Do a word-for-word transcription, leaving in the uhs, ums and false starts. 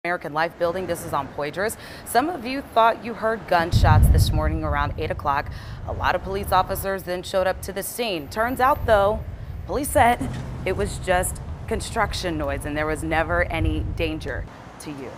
American Life building. This is on Poydras. Some of you thought you heard gunshots this morning around eight o'clock. A lot of police officers then showed up to the scene. Turns out, though, police said it was just construction noise and there was never any danger to you.